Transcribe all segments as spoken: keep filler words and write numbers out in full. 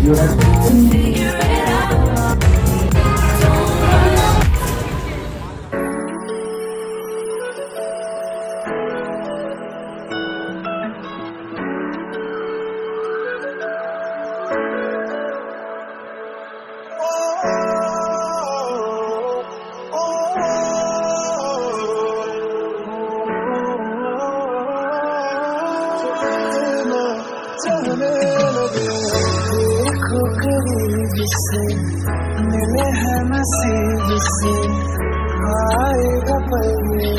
देखो करीब से मिले हैं नसीब से आएगा पल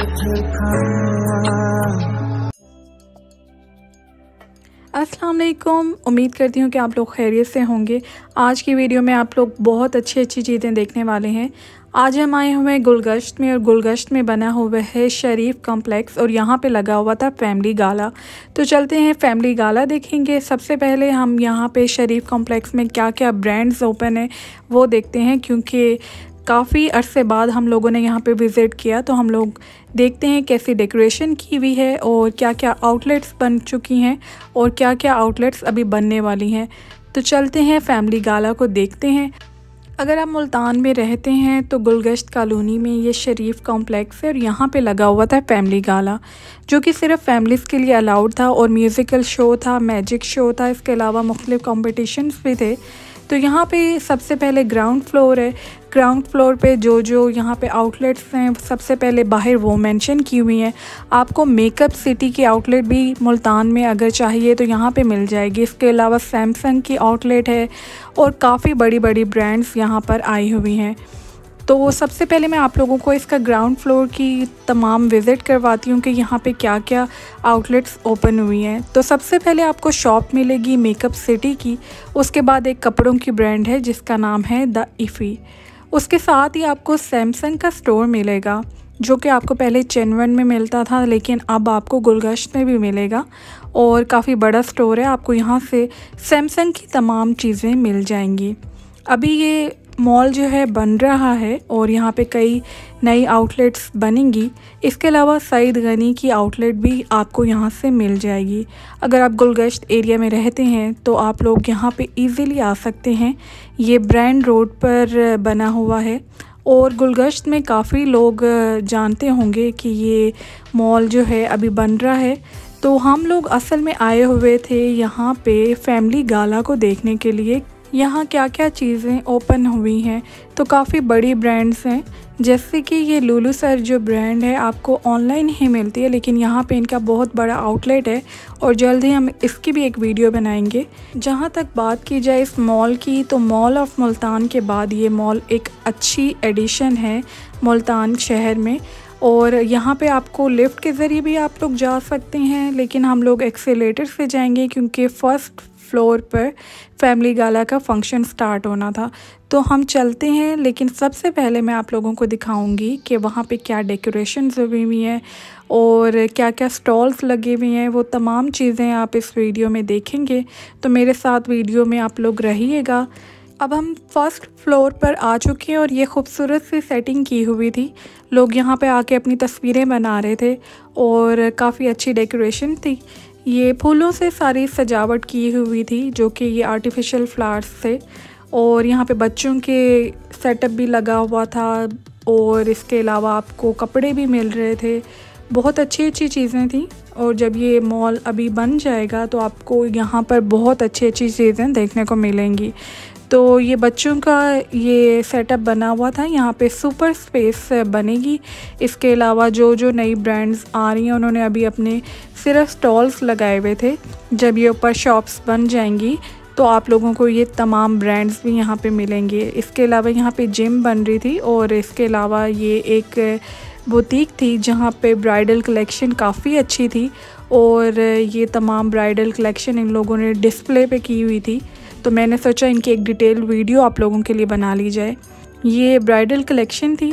अस्सलाम वालेकुम। उम्मीद करती हूँ कि आप लोग खैरियत से होंगे। आज की वीडियो में आप लोग बहुत अच्छी अच्छी चीज़ें देखने वाले हैं। आज हम आए हुए हैं गुलगश्त में और गुलगश्त में बना हुआ है शरीफ कॉम्प्लेक्स और यहाँ पे लगा हुआ था फैमिली गाला। तो चलते हैं फैमिली गाला देखेंगे। सबसे पहले हम यहाँ पे शरीफ कॉम्प्लेक्स में क्या क्या ब्रांड्स ओपन है वो देखते हैं, क्योंकि काफ़ी अरसे बाद हम लोगों ने यहाँ पे विज़िट किया। तो हम लोग देखते हैं कैसी डेकोरेशन की हुई है और क्या क्या आउटलेट्स बन चुकी हैं और क्या क्या आउटलेट्स अभी बनने वाली हैं। तो चलते हैं फैमिली गाला को देखते हैं। अगर आप मुल्तान में रहते हैं तो गुलगश्त कॉलोनी में ये शरीफ कॉम्प्लेक्स है और यहाँ पे लगा हुआ था फैमिली गाला, जो कि सिर्फ फैमिलीज़ के लिए अलाउड था और म्यूज़िकल शो था, मैजिक शो था, इसके अलावा मुख्तलिफ कॉम्पिटिशन्स भी थे। तो यहाँ पे सबसे पहले ग्राउंड फ्लोर है। ग्राउंड फ्लोर पे जो जो यहाँ पे आउटलेट्स हैं सबसे पहले बाहर वो मेंशन की हुई हैं। आपको मेकअप सिटी की आउटलेट भी मुल्तान में अगर चाहिए तो यहाँ पे मिल जाएगी। इसके अलावा सैमसंग की आउटलेट है और काफ़ी बड़ी बड़ी ब्रांड्स यहाँ पर आई हुई हैं। तो सबसे पहले मैं आप लोगों को इसका ग्राउंड फ्लोर की तमाम विज़िट करवाती हूँ कि यहाँ पे क्या क्या आउटलेट्स ओपन हुई हैं। तो सबसे पहले आपको शॉप मिलेगी मेकअप सिटी की, उसके बाद एक कपड़ों की ब्रांड है जिसका नाम है द इफ़ी। उसके साथ ही आपको सैमसंग का स्टोर मिलेगा, जो कि आपको पहले चेनवन में मिलता था लेकिन अब आपको गुलगश्त में भी मिलेगा और काफ़ी बड़ा स्टोर है। आपको यहाँ से सैमसंग की तमाम चीज़ें मिल जाएंगी। अभी ये मॉल जो है बन रहा है और यहाँ पे कई नई आउटलेट्स बनेंगी। इसके अलावा सईद गनी की आउटलेट भी आपको यहाँ से मिल जाएगी। अगर आप गुलगश्त एरिया में रहते हैं तो आप लोग यहाँ पे इजीली आ सकते हैं। ये ब्रांड रोड पर बना हुआ है और गुलगश्त में काफ़ी लोग जानते होंगे कि ये मॉल जो है अभी बन रहा है। तो हम लोग असल में आए हुए थे यहाँ पे फैमिली गाला को देखने के लिए, यहाँ क्या क्या चीज़ें ओपन हुई हैं। तो काफ़ी बड़ी ब्रांड्स हैं, जैसे कि ये लुलु सर जो ब्रांड है आपको ऑनलाइन ही मिलती है, लेकिन यहाँ पे इनका बहुत बड़ा आउटलेट है और जल्द ही हम इसकी भी एक वीडियो बनाएंगे। जहाँ तक बात की जाए इस मॉल की, तो मॉल ऑफ मुल्तान के बाद ये मॉल एक अच्छी एडिशन है मुल्तान शहर में। और यहाँ पे आपको लिफ्ट के ज़रिए भी आप लोग जा सकते हैं, लेकिन हम लोग एक्सेलेटर से जाएंगे क्योंकि फ़र्स्ट फ्लोर पर फैमिली गाला का फंक्शन स्टार्ट होना था। तो हम चलते हैं, लेकिन सबसे पहले मैं आप लोगों को दिखाऊंगी कि वहाँ पे क्या डेकोरेशंस हुई हुई हैं और क्या क्या स्टॉल्स लगे हुए हैं। वो तमाम चीज़ें आप इस वीडियो में देखेंगे, तो मेरे साथ वीडियो में आप लोग रहिएगा। अब हम फर्स्ट फ्लोर पर आ चुके हैं और ये खूबसूरत सी सेटिंग की हुई थी। लोग यहाँ पे आके अपनी तस्वीरें बना रहे थे और काफ़ी अच्छी डेकोरेशन थी। ये फूलों से सारी सजावट की हुई थी, जो कि ये आर्टिफिशियल फ्लावर्स थे और यहाँ पे बच्चों के सेटअप भी लगा हुआ था और इसके अलावा आपको कपड़े भी मिल रहे थे। बहुत अच्छी अच्छी चीज़ें थी और जब ये मॉल अभी बन जाएगा तो आपको यहाँ पर बहुत अच्छी अच्छी चीज़ें देखने को मिलेंगी। तो ये बच्चों का ये सेटअप बना हुआ था, यहाँ पे सुपर स्पेस बनेगी। इसके अलावा जो जो नई ब्रांड्स आ रही हैं उन्होंने अभी अपने सिर्फ स्टॉल्स लगाए हुए थे। जब ये ऊपर शॉप्स बन जाएंगी तो आप लोगों को ये तमाम ब्रांड्स भी यहाँ पे मिलेंगे। इसके अलावा यहाँ पे जिम बन रही थी और इसके अलावा ये एक बुटीक थी जहाँ पे ब्राइडल कलेक्शन काफ़ी अच्छी थी और ये तमाम ब्राइडल कलेक्शन इन लोगों ने डिस्प्ले पे की हुई थी। तो मैंने सोचा इनकी एक डिटेल वीडियो आप लोगों के लिए बना ली जाए। ये ब्राइडल कलेक्शन थी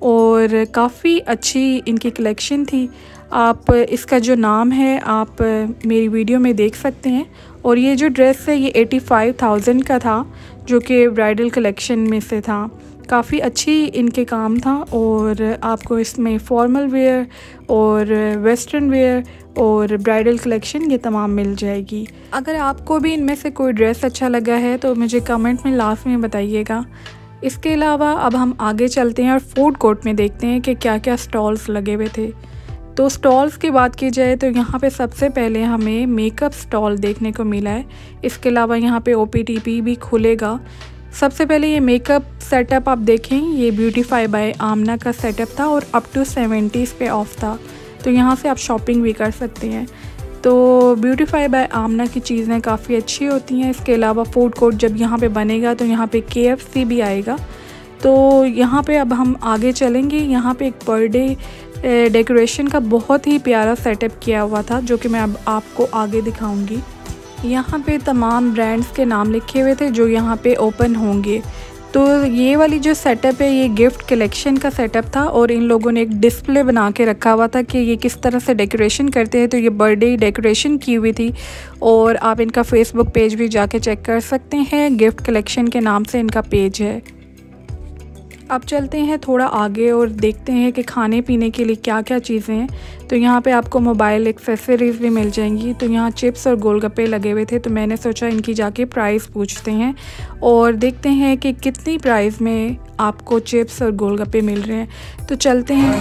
और काफ़ी अच्छी इनकी कलेक्शन थी। आप इसका जो नाम है आप मेरी वीडियो में देख सकते हैं। और ये जो ड्रेस है ये एटी फाइव थाउजेंड का था, जो कि ब्राइडल कलेक्शन में से था। काफ़ी अच्छी इनके काम था और आपको इसमें फॉर्मल वेयर और वेस्टर्न वेयर और ब्राइडल कलेक्शन ये तमाम मिल जाएगी। अगर आपको भी इनमें से कोई ड्रेस अच्छा लगा है तो मुझे कमेंट में लास्ट में बताइएगा। इसके अलावा अब हम आगे चलते हैं और फूड कोर्ट में देखते हैं कि क्या क्या स्टॉल्स लगे हुए थे। तो स्टॉल्स की बात की जाए तो यहाँ पे सबसे पहले हमें मेकअप स्टॉल देखने को मिला है। इसके अलावा यहाँ पे ओ पी टी पी भी खुलेगा। सबसे पहले ये मेकअप सेटअप आप देखें, ये ब्यूटीफाई बाय आमना का सेटअप था और अप टू सेवेंटीज़ पे ऑफ था, तो यहाँ से आप शॉपिंग भी कर सकते हैं। तो ब्यूटीफाई बाय आमना की चीज़ें काफ़ी अच्छी होती हैं। इसके अलावा फूड कोर्ट जब यहाँ पे बनेगा तो यहाँ पे के एफ सी भी आएगा। तो यहाँ पे अब हम आगे चलेंगे। यहाँ पे एक बर्थडे डेकोरेशन का बहुत ही प्यारा सेटअप किया हुआ था जो कि मैं अब आपको आगे दिखाऊंगी। यहाँ पे तमाम ब्रांड्स के नाम लिखे हुए थे जो यहाँ पे ओपन होंगे। तो ये वाली जो सेटअप है ये गिफ्ट कलेक्शन का सेटअप था और इन लोगों ने एक डिस्प्ले बना के रखा हुआ था कि ये किस तरह से डेकोरेशन करते हैं। तो ये बर्थडे डेकोरेशन की हुई थी और आप इनका फेसबुक पेज भी जाके चेक कर सकते हैं। गिफ्ट कलेक्शन के नाम से इनका पेज है। अब चलते हैं थोड़ा आगे और देखते हैं कि खाने पीने के लिए क्या क्या चीज़ें हैं। तो यहाँ पे आपको मोबाइल एक्सेसरीज़ भी मिल जाएंगी। तो यहाँ चिप्स और गोलगप्पे लगे हुए थे, तो मैंने सोचा इनकी जाके प्राइस पूछते हैं और देखते हैं कि कितनी प्राइस में आपको चिप्स और गोलगप्पे मिल रहे हैं। तो चलते हैं।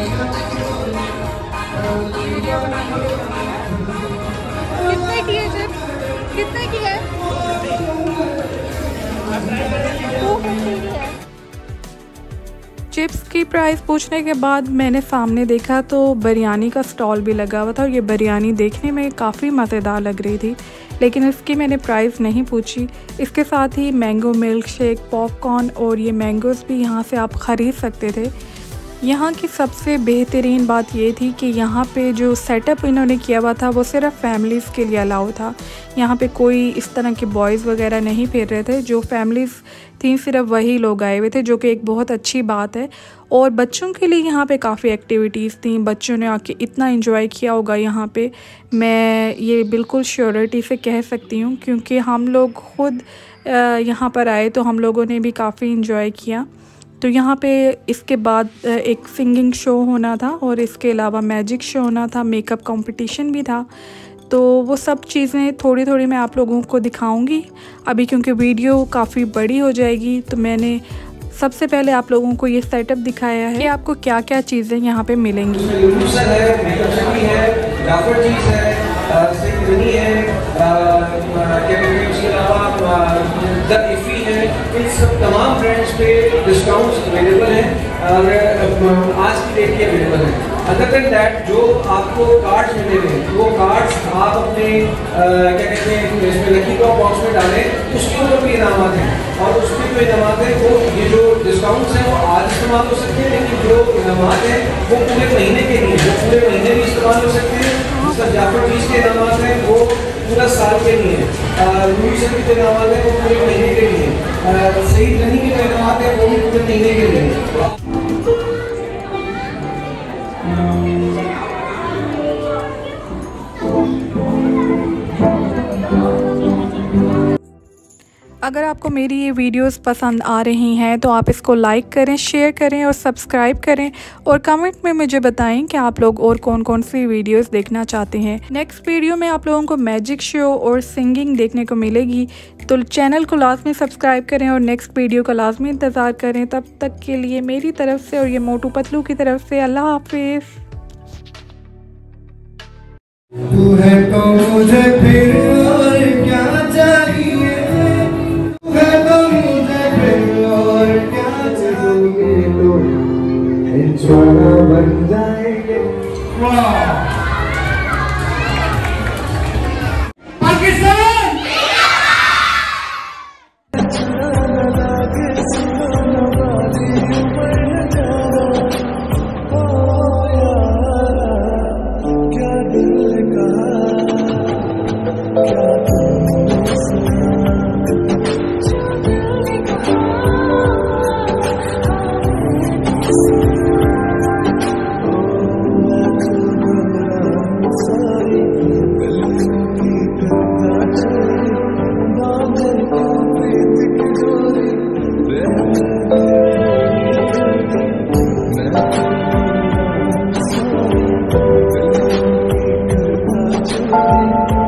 कितने की है चिप्स? कितने की है? चिप्स की प्राइस पूछने के बाद मैंने सामने देखा तो बिरयानी का स्टॉल भी लगा हुआ था और ये बिरयानी देखने में काफ़ी मज़ेदार लग रही थी, लेकिन इसकी मैंने प्राइस नहीं पूछी। इसके साथ ही मैंगो मिल्क शेक, पॉपकॉर्न और ये मैंगोज़ भी यहाँ से आप ख़रीद सकते थे। यहाँ की सबसे बेहतरीन बात ये थी कि यहाँ पे जो सेटअप इन्होंने किया हुआ था वो सिर्फ फैमिलीज़ के लिए अलाउ था। यहाँ पे कोई इस तरह के बॉयज़ वगैरह नहीं फिर रहे थे। जो फैमिलीज़ थी सिर्फ वही लोग आए हुए थे, जो कि एक बहुत अच्छी बात है। और बच्चों के लिए यहाँ पे काफ़ी एक्टिविटीज़ थी। बच्चों ने आके इतना एंजॉय किया होगा यहाँ पे, मैं ये बिल्कुल श्योरिटी से कह सकती हूँ, क्योंकि हम लोग ख़ुद यहाँ पर आए तो हम लोगों ने भी काफ़ी एंजॉय किया। तो यहाँ पे इसके बाद एक सिंगिंग शो होना था और इसके अलावा मैजिक शो होना था, मेकअप कंपटीशन भी था। तो वो सब चीज़ें थोड़ी थोड़ी मैं आप लोगों को दिखाऊंगी अभी, क्योंकि वीडियो काफ़ी बड़ी हो जाएगी। तो मैंने सबसे पहले आप लोगों को ये सेटअप दिखाया है कि आपको क्या क्या चीज़ें यहाँ पे मिलेंगी। इन सब तमाम ब्रांड्स पे डिस्काउंट्स अवेलेबल हैं और आज की डेट की अवेलेबल है। अदर देन दैट जो आपको कार्ड्स मिलेंगे वो कार्ड्स आप अपने क्या कहते हैं इसमें लकी ड्रॉ बॉक्स में डालें, उसके ऊपर भी इनामात हैं और उसके जो इनामात हैं वो ये जो डिस्काउंट्स हैं वो आज इस्तेमाल हो सकते हैं, लेकिन जो इनामात हैं वो पूरे महीने के लिए, वो पूरे महीने भी इस्तेमाल हो सकते हैं। जिसका जाफर चीज़ के इनामात हैं वो पूरा साल के लिए, रूस के जो इनामात हैं वो पूरे महीने के लिए, सही रनिंग के जो इनामात हैं वो भी पूरे महीने के लिए। अगर आपको मेरी ये वीडियोस पसंद आ रही हैं तो आप इसको लाइक करें, शेयर करें और सब्सक्राइब करें और कमेंट में मुझे बताएं कि आप लोग और कौन कौन सी वीडियोस देखना चाहते हैं। नेक्स्ट वीडियो में आप लोगों को मैजिक शो और सिंगिंग देखने को मिलेगी, तो चैनल को लाजमी सब्सक्राइब करें और नेक्स्ट वीडियो का लाजमी इंतज़ार करें। तब तक के लिए मेरी तरफ से और ये मोटू पतलू की तरफ से अल्लाह हाफिज़। तू है तो मुझे फिर और क्या चाहिए, तू है तो मुझे फिर और क्या चाहिए, तो इंशाना बन जाएंगे। वाह पाकिस्तान। क्या दिल कहा है।